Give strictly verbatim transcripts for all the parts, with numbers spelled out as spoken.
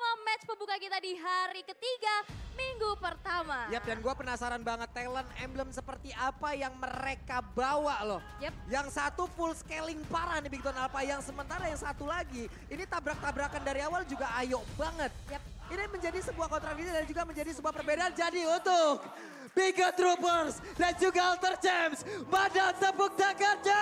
semua match pembuka kita di hari ketiga minggu pertama. Yap, dan gue penasaran banget talent emblem seperti apa yang mereka bawa loh. Yep. Yang satu full scaling parah nih Big Ton Alpha, yang sementara yang satu lagi ini tabrak-tabrakan dari awal juga ayo banget. Yep. Ini menjadi sebuah kontradiksi dan juga menjadi sebuah perbedaan. Jadi untuk Biga Troopers dan juga Alter Champs, pada tepuk tangannya.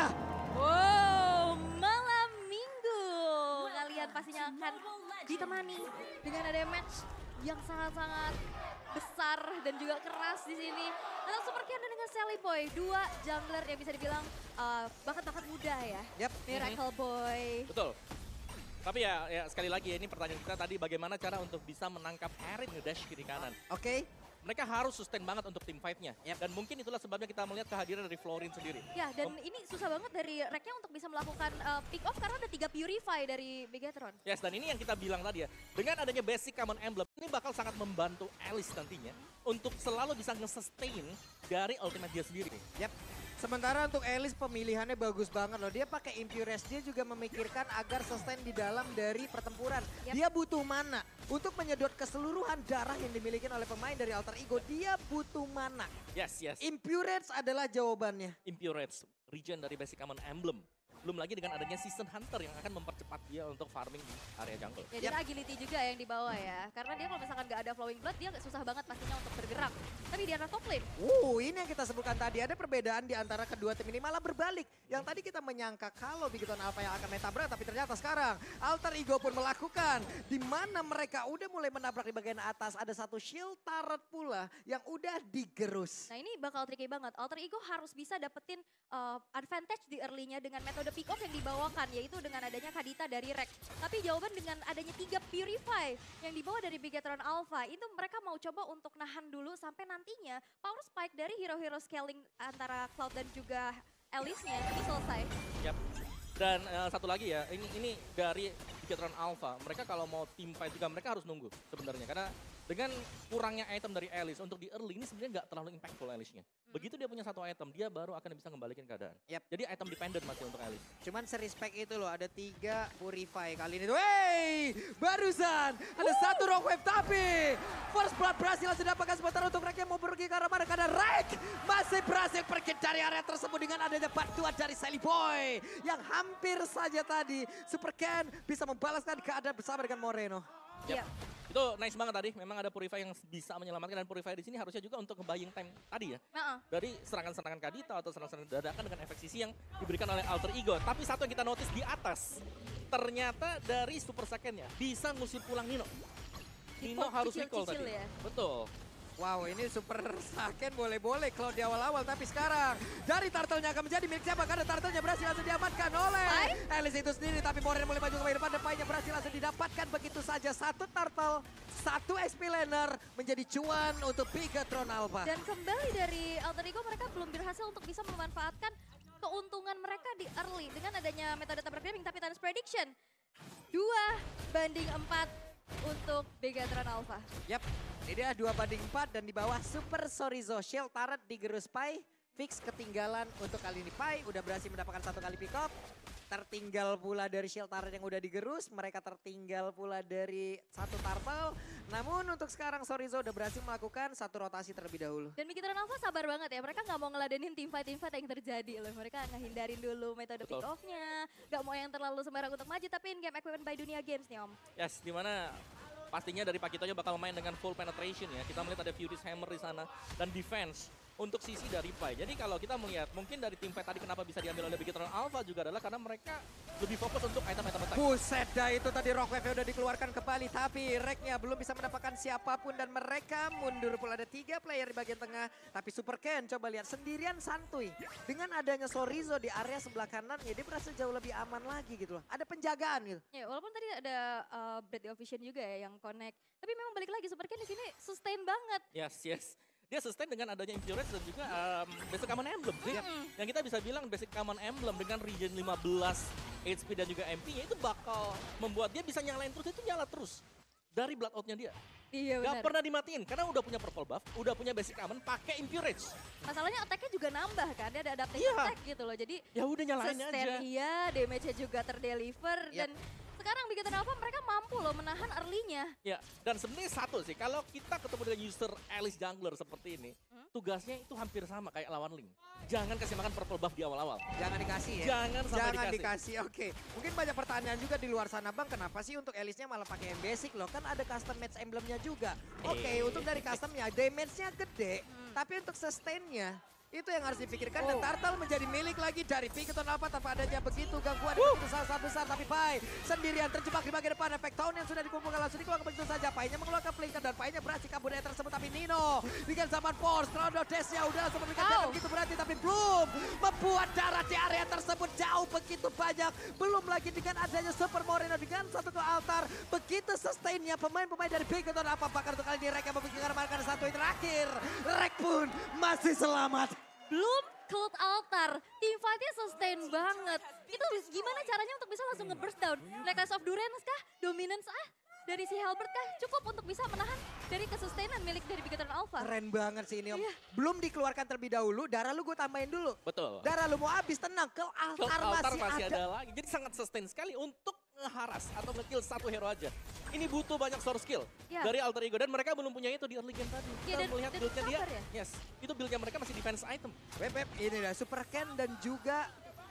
Wow, malam minggu. Kalian pastinya akan ditemani dengan ada match yang sangat-sangat besar dan juga keras di sini. Antara Super Kian dan dengan Sally Boy, dua jungler yang bisa dibilang uh, bakat-bakat muda ya. Yap. Miracle Boy. Betul. Tapi ya, ya sekali lagi ya, ini pertanyaan kita tadi bagaimana cara untuk bisa menangkap Erin ngedash kiri kanan. Oke. Okay. Mereka harus sustain banget untuk tim fight-nya. Yep. Dan mungkin itulah sebabnya kita melihat kehadiran dari Florin sendiri. Ya, dan oh. ini susah banget dari Reknya untuk bisa melakukan uh, pick off karena ada tiga Purify dari Bigatron. Yes, dan ini yang kita bilang tadi ya. Dengan adanya basic common emblem, ini bakal sangat membantu Alice nantinya hmm. untuk selalu bisa nge-sustain dari ultimate dia sendiri. Yap. Sementara untuk Alice pemilihannya bagus banget loh. Dia pakai Impuress, dia juga memikirkan agar sustain di dalam dari pertempuran. Yep. Dia butuh mana untuk menyedot keseluruhan darah yang dimiliki oleh pemain dari Alter Ego. Dia butuh mana. Yes, yes. Impuress adalah jawabannya. Impuress, regen dari basic common emblem. Belum lagi dengan adanya Season Hunter yang akan mempercepat dia untuk farming di area jungle. Ya, dan yep. agility juga yang dibawa ya. Karena dia kalau misalkan gak ada flowing blood, dia susah banget pastinya untuk bergerak. Tapi di arah top lane. Uh, ini yang kita sebutkan tadi. Ada perbedaan di antara kedua tim ini malah berbalik. Yang tadi kita menyangka kalau Big Ton Alpha yang akan main tabrak, tapi ternyata sekarang Alter Ego pun melakukan. Di mana mereka udah mulai menabrak di bagian atas. Ada satu shield turret pula yang udah digerus. Nah ini bakal tricky banget. Alter Ego harus bisa dapetin uh, advantage di early-nya dengan metode pick off yang dibawakan, yaitu dengan adanya Kadita dari Rek. Tapi jawaban dengan adanya tiga Purify yang dibawa dari Bigatron Alpha, itu mereka mau coba untuk nahan dulu sampai nantinya power spike dari hero-hero scaling antara Cloud dan juga Alice-nya ini selesai. Yap. Dan uh, satu lagi ya, ini ini dari Bigatron Alpha, mereka kalau mau team fight juga mereka harus nunggu sebenarnya. Karena dengan kurangnya item dari Alice untuk di early ini sebenarnya nggak terlalu impactful Alice-nya. Begitu dia punya satu item, dia baru akan bisa ngembalikan keadaan. Yep. Jadi item dependent masih untuk Alice. Cuman serespect itu loh, ada tiga Purify kali ini tuh. Wey, barusan ada uh. satu Rock Wave, tapi First Blood berhasil langsung dapatkan sementara untuk Rek yang mau pergi ke arah mana. Karena Rek masih berhasil pergi dari area tersebut dengan adanya bantuan dari Sally Boy. Yang hampir saja tadi Super Ken bisa membalaskan keadaan bersama dengan Moreno. Iya. Yep. Itu nice banget tadi, memang ada Purify yang bisa menyelamatkan dan Purify di sini harusnya juga untuk nge-buying time tadi ya. Uh-uh. Dari serangan-serangan Kadita atau serangan-serangan dadakan dengan efek sisi yang diberikan oleh Alter Ego. Tapi satu yang kita notice di atas, ternyata dari Super Second-nya bisa ngusir pulang Nino. Nino Cicil, harus recall tadi. Ya? Betul. Wow, ini Super Second boleh-boleh kalau di awal-awal, tapi sekarang dari turtle-nya akan menjadi milik siapa? Karena turtle-nya berhasil langsung diamankan oleh Alice itu sendiri, tapi Moreno mulai maju ke depan, depannya berhasil langsung didapatkan begitu saja. Satu turtle, satu X P laner menjadi cuan untuk Bigatron Alpha. Dan kembali dari Alter Ego, mereka belum berhasil untuk bisa memanfaatkan keuntungan mereka di early dengan adanya metode tabrak gaming, tapi Thanos Prediction dua banding empat untuk Bigatron Alpha. Yap, ini dia dua banding empat dan di bawah Super Sorizo. Shield turret digerus Pai, fix ketinggalan untuk kali ini Pai. Udah berhasil mendapatkan satu kali pick up. Tertinggal pula dari shield turret yang udah digerus. Mereka tertinggal pula dari satu turtle. Namun untuk sekarang Sorizo udah berhasil melakukan satu rotasi terlebih dahulu. Dan Bigatron Alpha sabar banget ya. Mereka nggak mau ngeladenin tim fight-tim fight yang terjadi loh. Mereka ngehindarin dulu metode Betul. pick off-nya. Gak mau yang terlalu sembarang untuk maju. Tapi in-game equipment by Dunia Games nih Om. Yes, dimana pastinya dari Pakitonya bakal main dengan full penetration ya. Kita melihat ada Fury's Hammer di sana dan defense untuk sisi dari Pai. Jadi kalau kita melihat mungkin dari tim fight tadi kenapa bisa diambil oleh Bigatron Alpha juga adalah karena mereka lebih fokus untuk item-item attack. Buset dah, itu tadi Rock Wave udah dikeluarkan kembali, tapi Reknya belum bisa mendapatkan siapapun dan mereka mundur pula. Ada tiga player di bagian tengah, tapi Super Ken coba lihat sendirian santuy. Dengan adanya Sorizo di area sebelah kanan, ya dia berasa jauh lebih aman lagi gitu loh. Ada penjagaan gitu. Ya walaupun tadi ada uh, Breath of Vision juga ya yang connect. Tapi memang balik lagi Super Ken di sini sustain banget. Yes, yes. Dia sustain dengan adanya Impurity dan juga um, basic common emblem sih. Mm. Yang kita bisa bilang basic common emblem dengan regen lima belas H P dan juga M P-nya itu bakal membuat dia bisa nyalain terus, itu nyala terus. Dari blood out-nya dia. Iya benar. Gak pernah dimatiin karena udah punya purple buff, udah punya basic common, pakai Impurity. Masalahnya attack-nya juga nambah kan, dia ada adaptive yeah. attack gitu loh. Jadi ya udah nyalain aja. Iya, damage-nya juga terdeliver yep. dan sekarang Bigoton Alpha mereka mampu loh menahan early-nya. Ya, dan sebenarnya satu sih, kalau kita ketemu dengan user Alice Jungler seperti ini, hmm? tugasnya itu hampir sama kayak lawan Link. Jangan kasih makan purple buff di awal-awal. Jangan dikasih ya? Jangan sampai Jangan dikasih. dikasih, oke. Okay. Mungkin banyak pertanyaan juga di luar sana, Bang. Kenapa sih untuk Alice-nya malah pakai yang basic loh? Kan ada custom match emblemnya juga. Oke, okay, eh. untuk dari customnya, damage-nya gede. Hmm. Tapi untuk sustain-nya, itu yang harus dipikirkan. Oh. Dan Turtle menjadi milik lagi dari Bigoton Alpha tanpa adanya begitu gangguan. Uh. Begitu sangat besar, tapi Pai sendirian terjebak di bagian depan. Efek Town yang sudah dikumpulkan langsung dikeluarkan begitu saja. Pai-nya mengeluarkan flinker dan Pai-nya berhasil kabur dari tersebut. Tapi Nino dengan zaman force, Round of Death-nya udah langsung memberikan damage begitu berarti. Tapi belum membuat darah di area tersebut jauh begitu banyak. Belum lagi dengan adanya Super Moreno dengan satu ke altar. Begitu sustain-nya pemain-pemain dari Bigoton Alpha. Bahkan untuk kali ini Rek yang memikirkan satu yang terakhir. Rek pun masih selamat. Belum Cult Altar, team fight-nya sustain banget. Itu gimana caranya untuk bisa langsung nge-burst down? Necklace of Durance kah? Dominance ah? Dari si Halbert kah? Cukup untuk bisa menahan dari kesustainan milik dari Bigoton Alpha. Keren banget sih ini Om. Iya. Belum dikeluarkan terlebih dahulu, darah lu gue tambahin dulu. Betul. Darah lu mau habis, tenang. Cult Altar, Cult Altar masih, masih ada. ada lagi. Jadi sangat sustain sekali untuk ngeharas atau nge-kill satu hero aja. Ini butuh banyak source skill ya. dari Alter Ego dan mereka belum punya itu di early game tadi. Ya, Kita dan, melihat dan build-nya dia, ya? yes, itu build-nya mereka masih defense item. Web, web, ini dah Super Ken dan juga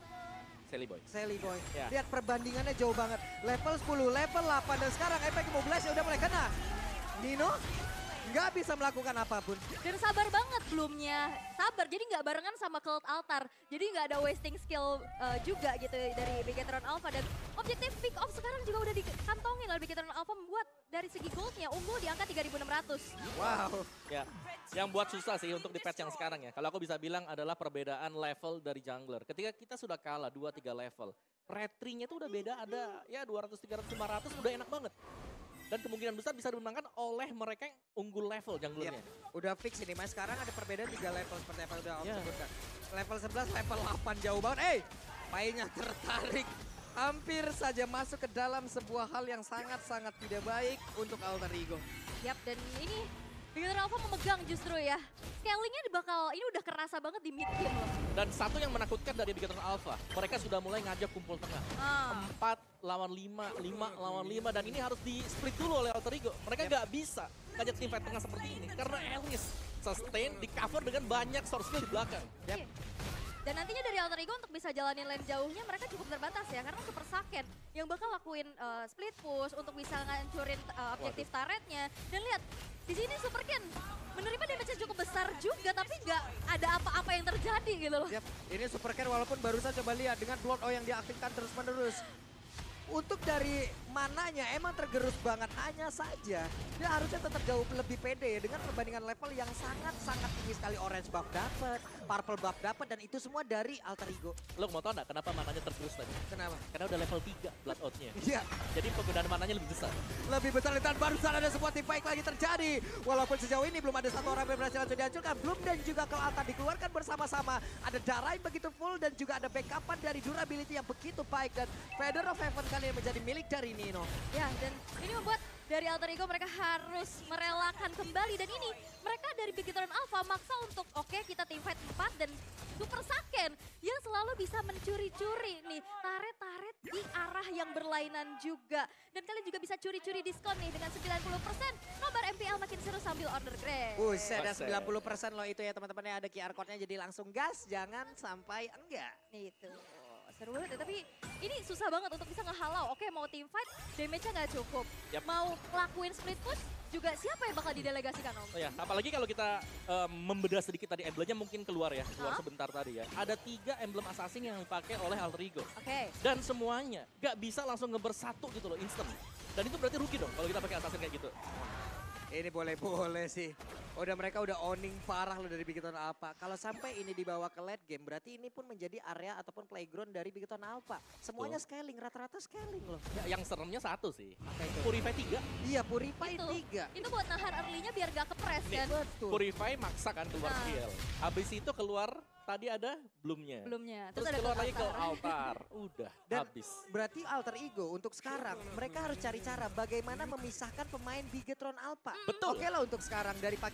Sally Boy. Sally Boy. Ya. Lihat perbandingannya jauh banget. Level sepuluh, level delapan dan sekarang efek mobilize udah mulai kena. Nino nggak bisa melakukan apapun. Dan sabar banget belumnya, sabar. Jadi nggak barengan sama Cult Altar. Jadi nggak ada wasting skill uh, juga gitu dari Bigoton Alpha. Dan objektif pick off sekarang juga udah dikantongin oleh Bigoton Alpha membuat dari segi goldnya unggul di angka tiga ribu enam ratus. Wow. Ya, yang buat susah sih untuk di patch yang sekarang ya. Kalau aku bisa bilang adalah perbedaan level dari jungler. Ketika kita sudah kalah dua tiga level, retry-nya tuh udah beda ada ya dua ratus, tiga ratus, lima ratus udah enak banget. Dan kemungkinan besar bisa dimenangkan oleh mereka yang unggul level junglernya. Yep. Udah fix ini mas, sekarang ada perbedaan tiga level seperti apa udah Om yeah. sebutkan. Level sebelas, level delapan jauh banget. Eh, hey, Pai-nya tertarik. Hampir saja masuk ke dalam sebuah hal yang sangat-sangat tidak baik untuk Alter Ego. Yap, dan ini Bigoton Alpha memegang justru ya. Scalingnya bakal, ini udah kerasa banget di mid game loh. Dan satu yang menakutkan dari Bigoton Alpha, mereka sudah mulai ngajak kumpul tengah. Ah. Empat lawan lima, lima lawan lima, dan ini harus di split dulu oleh Alter Ego. Mereka nggak yep. bisa ngajak tim fight tengah seperti ini. Karena Alice sustain di cover dengan banyak source skill di belakang. Yep. Dan nantinya dari Alter Ego untuk bisa jalanin lane jauhnya mereka cukup terbatas ya. Karena Super Saken yang bakal lakuin uh, split push untuk bisa ngancurin uh, objektif turretnya. Dan lihat, di sini Super Ken menerima damage cukup besar juga, tapi nggak ada apa-apa yang terjadi gitu loh. Yep. Ini Super Ken walaupun barusan coba lihat dengan Blood O yang diaktifkan terus-menerus. Untuk dari mananya emang tergerus banget, hanya saja dia harusnya tetap jauh lebih pede ya dengan perbandingan level yang sangat-sangat tinggi sekali. Orange buff dapat, purple buff dapat, dan itu semua dari Alter Ego. Lo mau tau gak kenapa mananya tergerus tadi? Kenapa? Karena udah level tiga blood out-nya. Iya. Jadi penggunaan mananya lebih besar. Lebih besar, dan barusan ada sebuah team fight lagi terjadi. Walaupun sejauh ini belum ada satu orang yang berhasil langsung dihancurkan. Bloom dan juga Cult Altar dikeluarkan bersama-sama. Ada darah yang begitu full dan juga ada backupan dari durability yang begitu baik. Dan Feather of Heaven kali ini menjadi milik dari Nino. Ya, dan ini membuat dari Alter Ego mereka harus merelakan kembali. Dan ini mereka dari Bigoton Alpha maksa untuk oke okay, kita team fight empat dan Super Saken yang selalu bisa mencuri-curi nih taret-taret di arah yang berlainan juga. Dan kalian juga bisa curi-curi diskon nih dengan sembilan puluh persen. Nobar M P L makin seru sambil order Grab. Buset, ada sembilan puluh persen loh itu ya teman-teman ya, ada Q R code-nya jadi langsung gas, jangan sampai enggak. Itu. Seru banget ya, tapi ini susah banget untuk bisa ngehalau. Oke, mau team fight, damage-nya nggak cukup. Yep. Mau lakuin split push, juga siapa yang bakal didelegasikan Om? Oh ya, apalagi kalau kita um, membedah sedikit tadi emblemnya mungkin keluar ya, keluar huh? sebentar tadi ya. Ada tiga emblem assassin yang dipakai oleh Alter Ego. Oke. Okay. Dan semuanya nggak bisa langsung ngebersatu gitu loh, instant. Dan itu berarti rugi dong kalau kita pakai assassin kayak gitu. Ini boleh-boleh sih. Udah mereka udah owning parah loh dari Bigoton Alpha. Kalau sampai ini dibawa ke late game, berarti ini pun menjadi area ataupun playground dari Bigoton Alpha. Semuanya Tuh. scaling, rata-rata scaling loh. Ya, yang seremnya satu sih. Apa itu? Purify tiga. Iya, Purify itu, tiga. Itu buat nahan early-nya biar gak kepres kan. Betul. Purify maksa kan keluar nah. skill. Habis itu keluar tadi ada Bloom-nya. Bloom-nya. Terus, Terus ada keluar lagi ke altar. altar. Udah, Dan habis. Berarti Alter Ego untuk sekarang, mereka harus cari cara bagaimana memisahkan pemain Bigetron Alpha. Betul. Oke lah untuk sekarang, dari Paki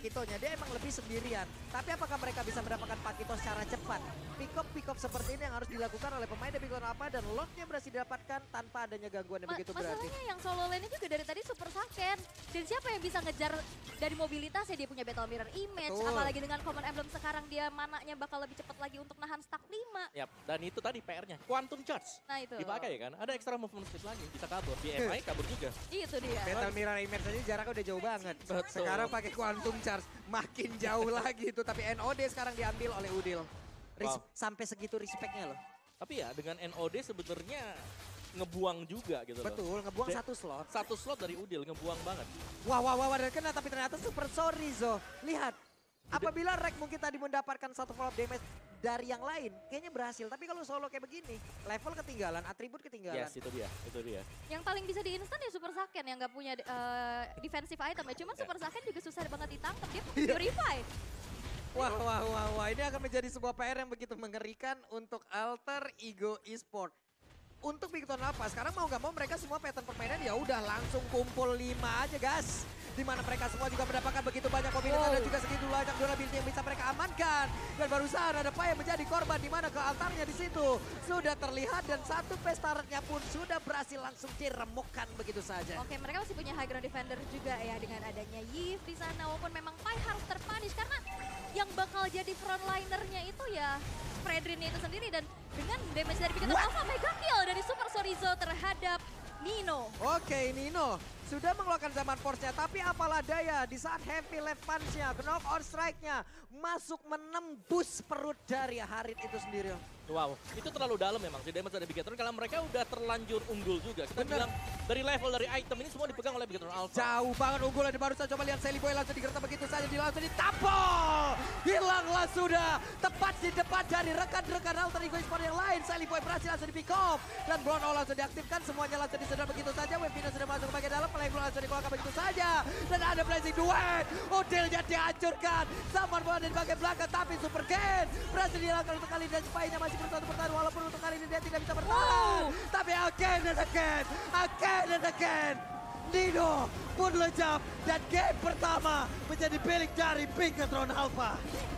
Pakitonya, dia emang lebih sendirian. Tapi apakah mereka bisa mendapatkan Pakito secara cepat? Pick up seperti ini yang harus dilakukan oleh pemain dari Big apa dan lotnya berhasil didapatkan tanpa adanya gangguan yang Ma begitu berarti. Masalahnya yang solo lane juga dari tadi super saken. Dan siapa yang bisa ngejar dari mobilitasnya, dia punya Battle Mirror Image. Betul. Apalagi dengan Common Emblem sekarang dia mananya bakal lebih cepat lagi untuk nahan stack lima. Yap, dan itu tadi P R-nya, Quantum Charge. Nah itu. Dipakai kan, ada extra movement speed lagi, bisa kabur. B M I kabur juga. Itu dia. Battle Mirror Image saja jaraknya udah jauh banget. Betul. Sekarang pakai Quantum Charge, makin jauh lagi itu. Tapi N O D sekarang diambil oleh Udil. Res Wow. Sampai segitu respect-nya loh. Tapi ya dengan N O D sebenarnya ngebuang juga gitu loh. Betul, ngebuang De- satu slot. Satu slot dari Udil, ngebuang banget. Wah, wah, wah, dan kena tapi ternyata super sorry Zo. Lihat, apabila Rek mungkin tadi mendapatkan satu follow up damage dari yang lain, kayaknya berhasil. Tapi kalau solo kayak begini, level ketinggalan, atribut ketinggalan. Yes, itu dia, itu dia. Yang paling bisa di instan ya Super Saken yang nggak punya uh, defensive item ya. Cuman Ya. Super Saken juga susah banget ditangkap. Dia Iya. purify. Wah, wah, wah, wah. Ini akan menjadi sebuah P R yang begitu mengerikan untuk Alter Ego Esport. Untuk Victor Alpha, sekarang mau gak mau mereka semua pattern permainan ya udah langsung kumpul lima aja guys. Di mana mereka semua juga mendapatkan begitu banyak mobilitas Wow. dan juga segitu banyak durability yang bisa mereka amankan. Dan barusan ada Pai yang menjadi korban di mana ke altarnya di situ sudah terlihat dan satu pestaretnya pun sudah berhasil langsung diremukkan begitu saja. Oke, mereka masih punya high ground defender juga ya dengan adanya Yves di sana. Walaupun memang Pai harus terpunish karena yang bakal jadi frontlinernya itu ya Fredrinnya itu sendiri. Dan dengan damage dari Picator What? Alpha, mega kill dari Super Sorizo terhadap Nino. Oke, Nino sudah mengeluarkan zaman force-nya, tapi apalah daya di saat heavy left punch-nya, knock out strike-nya masuk menembus perut dari Harit itu sendiri. Wow, itu terlalu dalam memang si damage dari Bigetron karena mereka udah terlanjur unggul juga. Kita Bener. bilang dari level dari item ini semua dipegang oleh Bigetron Alpha. Jauh banget unggulan di barusan, coba lihat Sally Boy langsung digertak begitu saja, di langsung ditampol. Hilanglah sudah, tepat di depan dari rekan-rekan Alter Ego Esport yang lain. Sally Boy berhasil langsung di pick off dan Brown All langsung diaktifkan, semuanya langsung disedot begitu saja. Webina sudah masuk ke bagian dalam, Play Flow langsung dikeluarkan begitu saja. Dan ada blazing duet, Odilnya dihancurkan. Zaman bola di bagian belakang, tapi Super Ken berhasil dihilangkan untuk kali ini dan Spy-nya masih berusaha untuk bertahan. Walaupun untuk kali ini dia tidak bisa bertahan. Tapi again and again, again and again. Nino pun lejap dan game pertama menjadi milik dari Bigetron Alpha.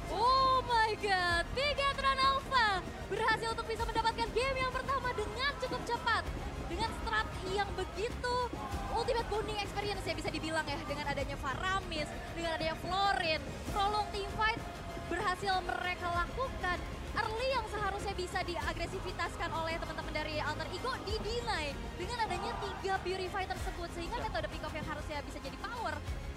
Oh my god, Bigetron Alpha berhasil untuk bisa mendapatkan game yang pertama dengan cukup cepat. Dengan strat yang begitu ultimate bonding experience ya bisa dibilang ya. Dengan adanya Faramis, dengan adanya Florin, prolong teamfight berhasil mereka lakukan. Early yang seharusnya bisa diagresivitaskan oleh teman-teman dari Alter Ego di-deny dengan adanya tiga Purify tersebut. Sehingga metode pick off yang harusnya bisa jadi power